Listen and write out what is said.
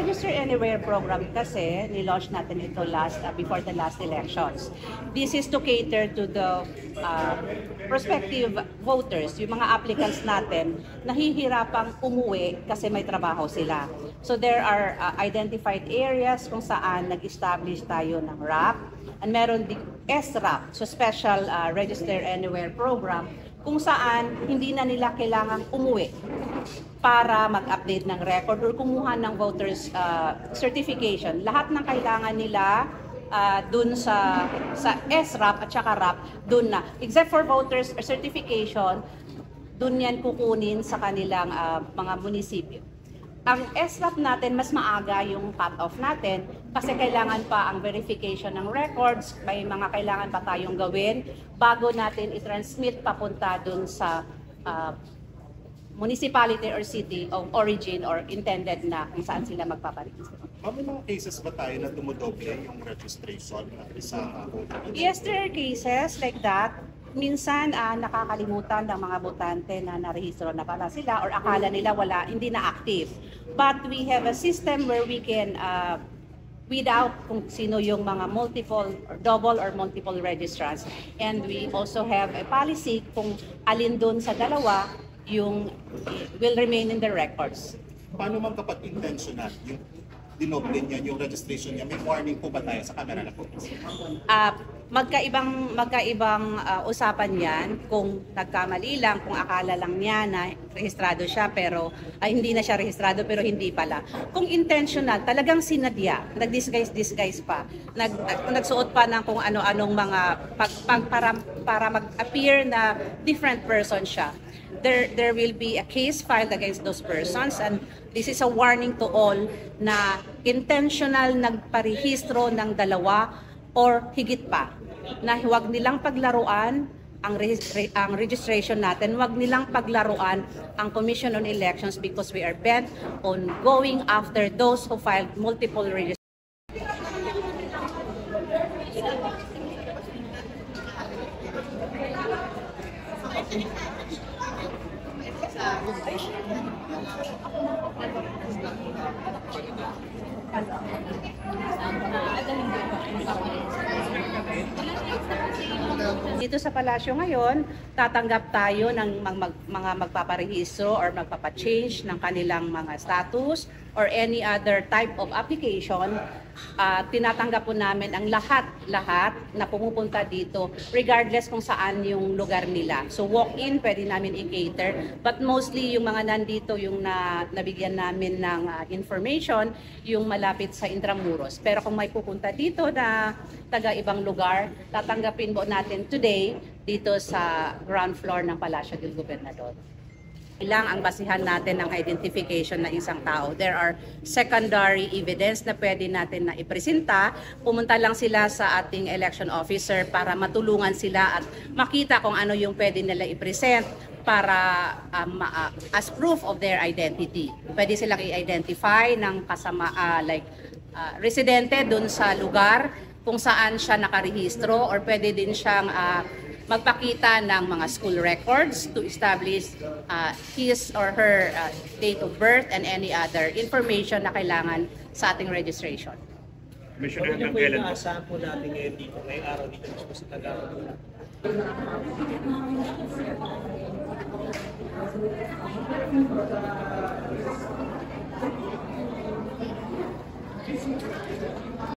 Register Anywhere program kasi, nilaunch natin ito before the last elections. This is to cater to the prospective voters, yung mga applicants natin, nahihirapang umuwi kasi may trabaho sila. So there are identified areas kung saan nag-establish tayo ng RAP, and meron din SRAP, so Special Register Anywhere program, kung saan hindi na nila kailangang umuwi para mag-update ng record or kumuha ng voters certification. Lahat ng kailangan nila dun sa SRAP at saka RAP, dun na. Except for voters certification, dun yan kukunin sa kanilang mga munisipyo. Ang SRAP natin, mas maaga yung cut-off natin kasi kailangan pa ang verification ng records, may mga kailangan pa tayong gawin bago natin i-transmit papunta dun sa municipality or city of origin or intended na kung saan sila magpaparehistro. May mga cases ba tayo na dumodoble yung registration sa Yes, there are cases like that. Minsan nakakalimutan ng mga botante na narehistro na pala sila or akala nila hindi na active. But we have a system where we can weed out kung sino yung mga multiple or double or multiple registrants. And we also have a policy kung alin doon sa dalawa yung will remain in the records. Paano man kapag intentional yung dinoble niya, yung registration niya, may warning po ba tayo sa camera na po? Magkaibang usapan yan kung nagkamali lang, kung akala lang niya na rehistrado siya pero hindi na siya rehistrado pero hindi pala. Kung intentional, talagang sinadya, nag-disguise pa, nagsuot pa ng kung ano-anong mga para mag-appear na different person siya. There will be a case filed against those persons, and this is a warning to all na intentional nagparehistro ng dalawa or higit pa, na huwag nilang paglaruan ang registration natin, huwag nilang paglaruan ang Commission on Elections because we are bent on going after those who filed multiple registrations. Dito sa palasyo ngayon, tatanggap tayo ng mga magpaparehistro or magpapachange ng kanilang mga status or any other type of application. Tinatanggap po namin ang lahat na pumupunta dito regardless kung saan yung lugar nila. So walk-in, pwede namin i-cater, but mostly yung mga nandito yung nabigyan namin ng information, yung malapit sa Intramuros. Pero kung may pupunta dito na taga ibang lugar, tatanggapin po natin today dito sa ground floor ng Palacio del Gobernador. Ilang ang basihan natin ng identification ng isang tao. There are secondary evidence na pwede natin na ipresenta. Pumunta lang sila sa ating election officer para matulungan sila at makita kung ano yung pwede nila i-present para as proof of their identity. Pwede silang i-identify ng kasama residente dun sa lugar kung saan siya nakarehistro, or pwede din siyang magpakita ng mga school records to establish his or her date of birth and any other information na kailangan sa ating registration. Ano niyo po yung inaasahan po natin ngayon dito, ngayong araw dito mismo sa Tagalog?